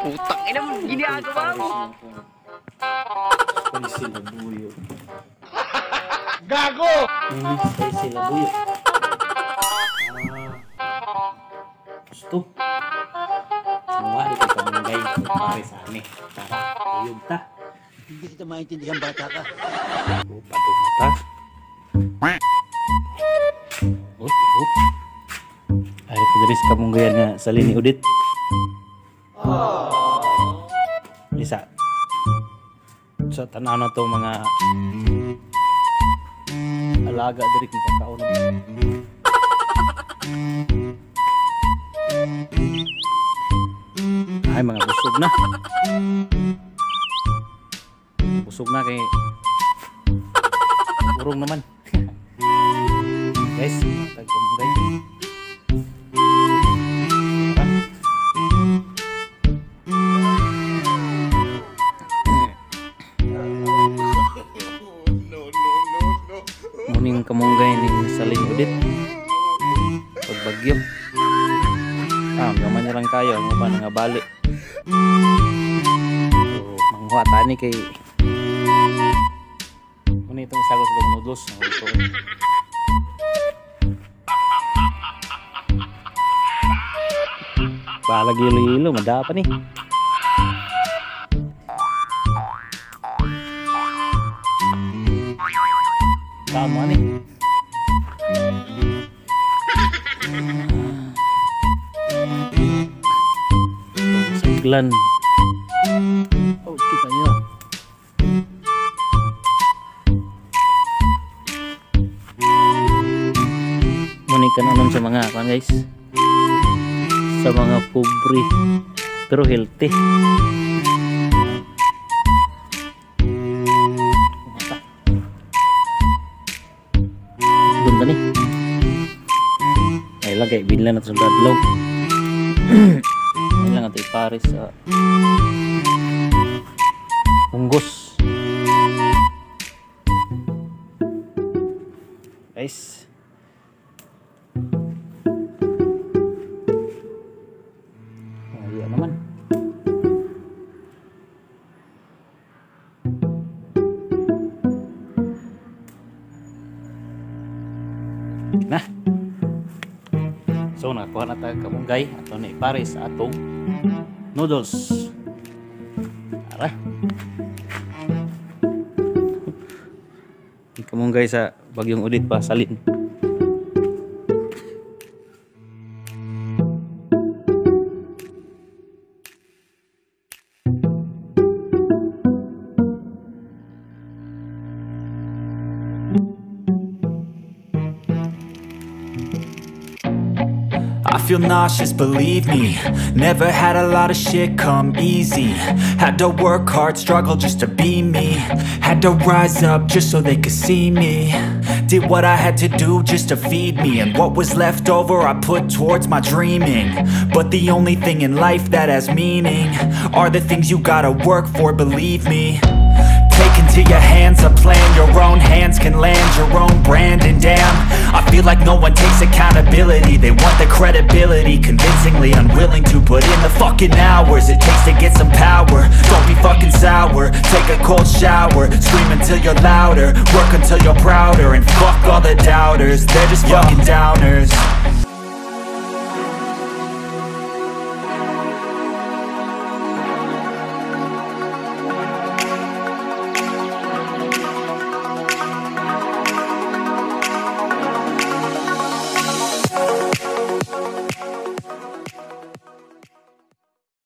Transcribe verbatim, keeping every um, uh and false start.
Putang ina mo, ginagawa mo. Spicy na buyo. Gago! Mm, spicy na buyo. Ah. Gusto. Sinawari ko sa mga guys. Pare sa amin. Tara, uyog ta. Hindi kita maintindihan, bata ka. Pato na ta. Up, up. Ay, padaris ka mong gaya nga sa lini udit. Lisa. Sa tanaw na to mga alaga diri kita kaon. Ay, mga busog na. Busog na kay urong naman. Guys, matag ko mong guys. Muning kamunggay ning saling udit pagbagyo. Ah, gaman na lang kayo ang uban nga bali. So, manghuha tani kay muna itong isagos ng noodles na ito. Balag ilo-ilo, madapa ni. Tama ni. Siglan. Oh, kita nyo. Munikan naman sa mga kan guys. Sa mga pobre pero healthy. Doon ba ni? Ay lagay binlan at sa dadlaw. Ay lang ito ipares sa unggos. Guys, ayan naman. Na. So nakuha na tayo kamunggay ato na ipares sa atong noodles. Tara. Kamunggay sa bagyong udit pa salin. I feel nauseous, believe me. Never had a lot of shit come easy. Had to work hard, struggle just to be me. Had to rise up just so they could see me. Did what I had to do just to feed me. And what was left over I put towards my dreaming. But the only thing in life that has meaning are the things you gotta work for, believe me. Take into your hands a plan. Your own hands can land your own brand. And damn, I feel like no one takes accountability. They want the credibility, convincingly unwilling to put in the fucking hours it takes to get some power. Don't be fucking sour, take a cold shower. Scream until you're louder, work until you're prouder. And fuck all the doubters, they're just fucking downers.